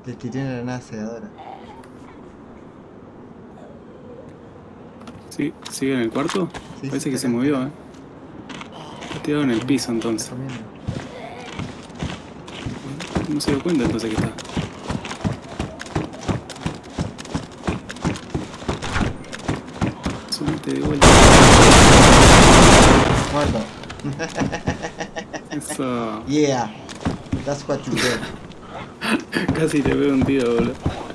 Le tiré una granada cegadora. Sí, sigue en el cuarto. Sí, Parece sí, que está se acá, movió, está acá. Está tirado en el piso entonces. Está comiendo. No se dio cuenta entonces que está. Subite de vuelta. Muerto. Eso. Yeah. That's what you get. Casi te veo un tiro, boludo.